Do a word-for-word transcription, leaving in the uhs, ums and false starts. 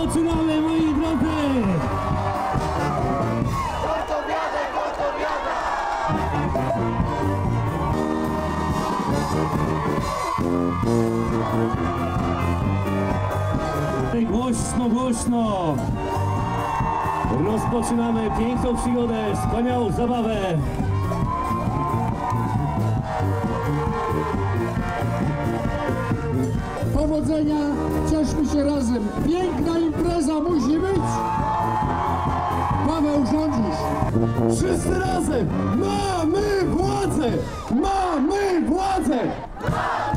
Rozpoczynamy, moi drodzy! Gotowiada, gotowiada! Głośno, głośno! Rozpoczynamy piękną przygodę, wspaniałą zabawę! Powodzenia, cieszmy się razem. Piękna impreza musi być. Paweł, rządzisz. Wszyscy razem! Mamy władzę! Mamy władzę!